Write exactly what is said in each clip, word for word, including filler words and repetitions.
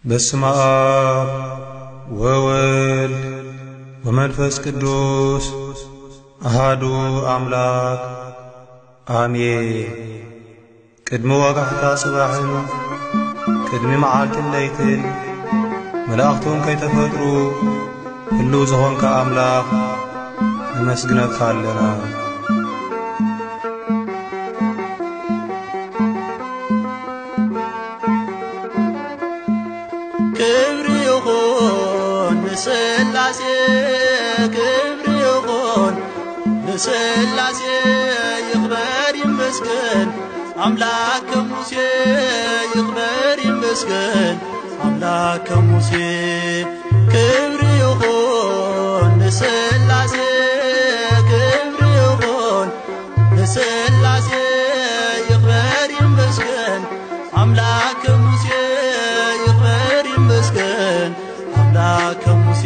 በስመ አብ ወወልድ ወመንፈስ ቅዱስ አሐዱ አምላክ አሜን። ቅድመ ወጋሕታ ጽባሕን ቅድሚ መዓልትን ለይትን መላእክቱን ከይተፈጥሩ ሁሉ ዝኾንከ አምላክ ንመስግነካ ኣለና። ክብር ይኹን ንስላሴ ክብር ይኹን ንስላሴ ይኽበር ይመስገን አምላከ ሙሴ ይኽበር ይመስገን አምላከ ሙሴ ክብር ይኹን ንስላሴ ክብር ይኹን ንስላሴ ይኽበር ይመስገን አምላከ ሙሴ ይኽበር ይመስገን አምላከ ሙሴ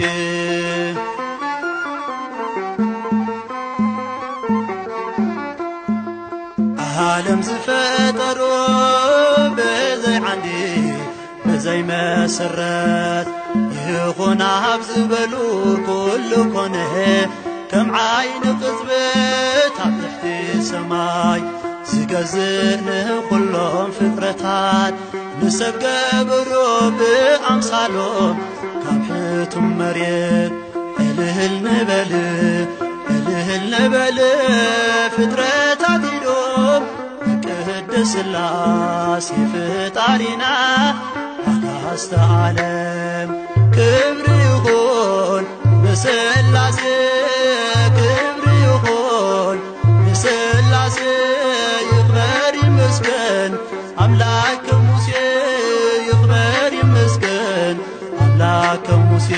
ዓለም ዝፈጠሮ በዘይ ዓንዲ በዘይ መሰረት ይኹን ኣብ ዝበሉ ኩሉ ኮነ ከም ዓይኒ ቅጽበት ኣብ ትሕቲ ሰማይ ዝገዝእ ንኹሎም ፍጥረታት ንሰብ ገብሮ ብኣምሳሎም ካብ ሕቱም መሬት እልል ንበል እልል ንበል ፍጥረታት ኢዶም ቅድስ ሥላሴ ፍጣሪና ኣጋዕዝተ ዓለም ክብሪ ይኹን ንስላሴ ክብሪ ይኹን ንስላሴ ይኽበር ይመስገን አምላከ ሙሴ ይኽበር ይመስገን አምላከ ሙሴ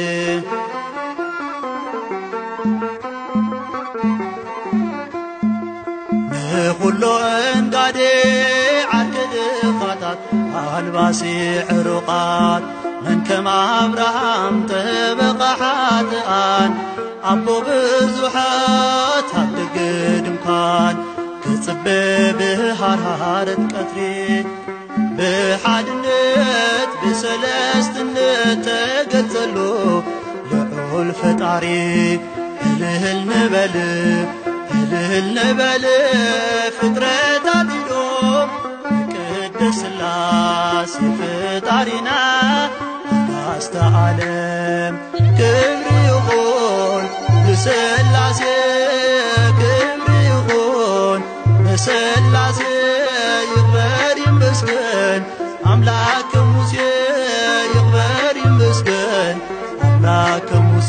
ንኹሎ እንጋዴ ዓርኪ ድኻታት ኣልባሲ ዕሩቓት መንከም አብርሃም ጠበቓ ሓጥኣን ኣቦ ብዙሓት ኣብ ደገ ድንኳን ክጽበ ብሃርሃረት ቀትሪ ብሓድነት ብሰለስትነት ተገልጸሉ ልዑል ፈጣሪ እልል ንበል እልል ንበል ፍጥረታት ኢዶም ቅድስ ሥላሴ ፍጣሪና ኣጋዕዝተ ዓለም ክብሪ ይኹን ንስላሴ ክብሪ ይኹን ንስላሴ ይኽበር ይመስገን አምላከ ሙሴ ይኽበር ይመስገን አምላከ ሙሴ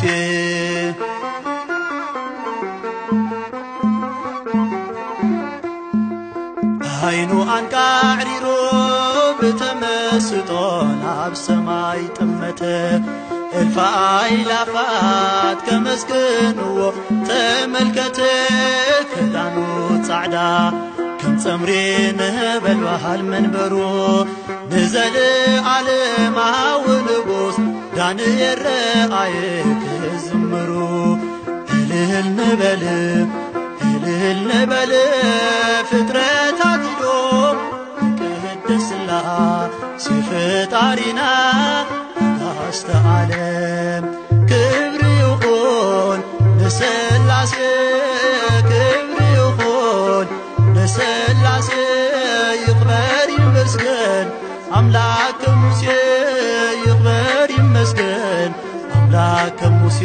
ዓይኑ አንቃዕሪሮ ብተመስጦ ናብ ሰማይ ጠመተ እልፍ አእላፋት ከመስግንዎ ተመልከተ ክዳኑ ጻዕዳ ከም ጸምሪ ነበልባል መንበሩ ንዘለዓለማዊ ንጉሥ ዳንኤል ረአየ ክዝምሩ እልል ንበል እልል ንበል ፍጥረታት ኢዶም ቅድስ ሥላሴ ፍጣሪና ኣጋዕዝተ ዓለም ክብሪ ይኹን ንስላሴ ክብሪ ይኹን ንስላሴ ይኽበር ይመስገን አምላከ ሙሴ ይኽበር ይመስገን አምላከ ሙሴ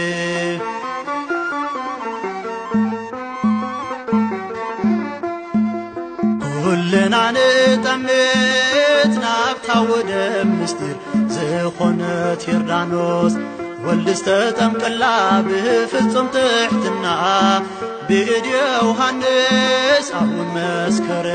ኩልና ንጠምት ናብታ ወደ ምስጢር ዝኾነት ዮርዳኖስ ወልድ ዝተጠምቀላ ብፍጹም ትሕትና ብኢድ ዮሃንስ ኣብውን መስከረ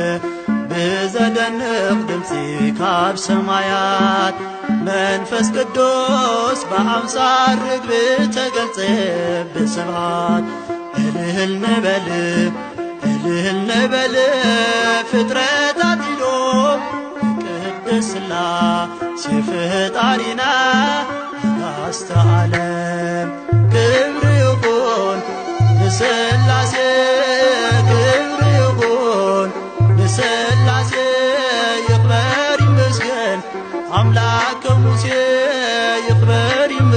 ብዘደንቕ ድምፂ ካብ ሰማያት መንፈስ ቅዱስ ብኣምሳል ርግቢ ተገልጸ ብስብሃት እልል ንበል እልል ንበል ፍጥረታት ኢዶም ቅድስ ሥላሴ ፍጣሪና ኣጋዕዝተ ዓለም ክብሪ ይኹን ንስላሴ ክብሪ ይኹን ንስላሴ ይኽበር ይመስገን አምላክ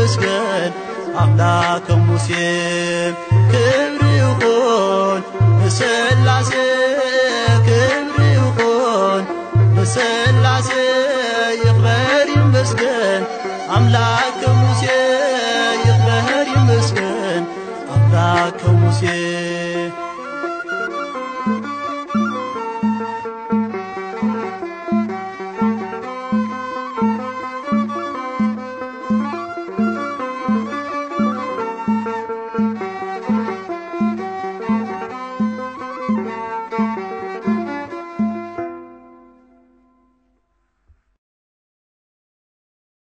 ይመስገን አምላከ ሙሴ ክብር ይሁን ለሥላሴ ክብር ይሁን ለሥላሴ ይክበር ይመስገን አምላከ ሙሴ ይክበር ይመስገን አምላከ ሙሴ